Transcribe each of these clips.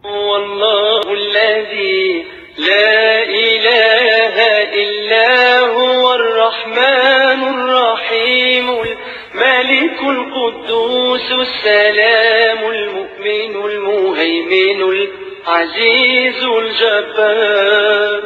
هو الله الذي لا إله إلا هو الرحمن الرحيم الملك القدوس السلام المؤمن المهيمن العزيز الجبار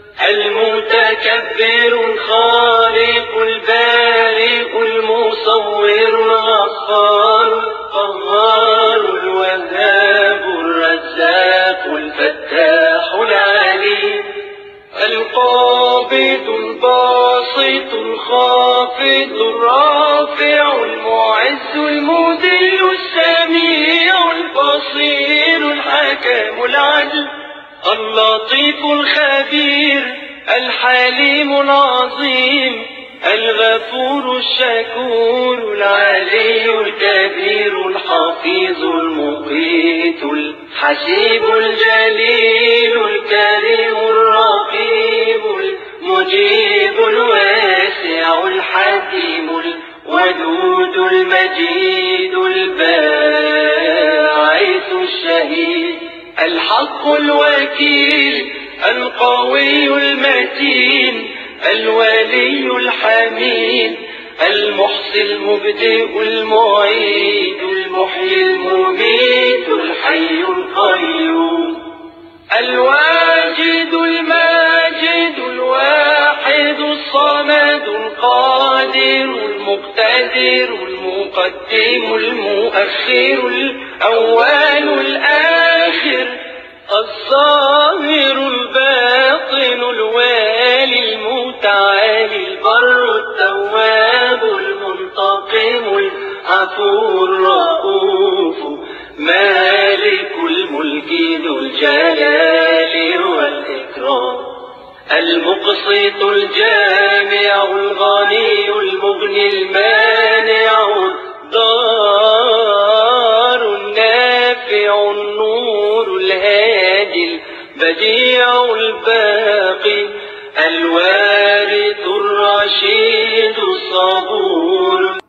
المتكبر الخالق البارئ المصور الغفار القهار الوهاب الرزاق الفتاح العليم القابض الباسط الخافض الرافع المعز المذل السميع البصير الحكم العدل اللطيف الخبير الحليم العظيم الغفور الشكور العلي الكبير الحفيظ المقيت الحسيب الجليل الكريم الرقيب المجيب الواسع الحكيم الودود المجيد الباعث الشهيد الحق الوكيل القوي المتين الولي الحميد المحصي المبدئ المعيد المحيي المميت الحي القيوم الواجد الماجد الواحد الصمد القادر المقتدر المقدم المؤخر الأول الآخر الظاهر الباطن الوالي المتعالي البر التواب المنتقم العفو الرؤوف مالك الملك ذو الجلال والإكرام المقسط الجامع الغني المغني المانع الضار النافع النور الهادي البديع الباقي الوارث الرشيد الصبور